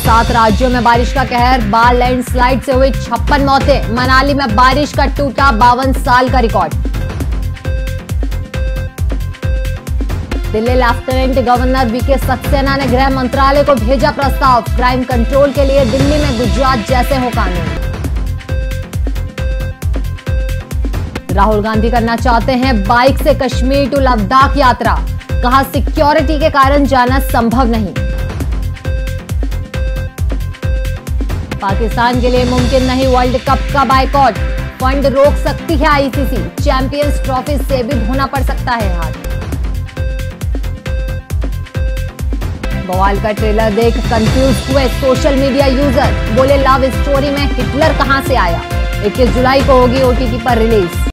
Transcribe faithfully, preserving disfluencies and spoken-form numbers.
सात राज्यों में बारिश का कहर, बाढ़ लैंडस्लाइड से हुई छप्पन मौतें। मनाली में बारिश का टूटा बावन साल का record. Delhi lieutenant governor VK Saxena ने गृह मंत्रालय को भेजा प्रस्ताव, क्राइम कंट्रोल के लिए दिल्ली में गुजरात जैसे हो कानून। राहुल गांधी करना चाहते हैं बाइक से कश्मीर टू लद्दाख यात्रा, कहा सिक्योरिटी के कारण जाना संभव नहीं। पाकिस्तान के लिए मुमकिन नहीं वर्ल्ड कप का बायकॉट, फंड रोक सकती है आईसीसी, चैंपियंस ट्रॉफी से भी धोना पड़ सकता है हाथ। बवाल का ट्रेलर देख कंफ्यूज हुए सोशल मीडिया यूजर, बोले लव स्टोरी में हिटलर कहां से आया। इक्कीस जुलाई को होगी ओटीटी पर रिलीज।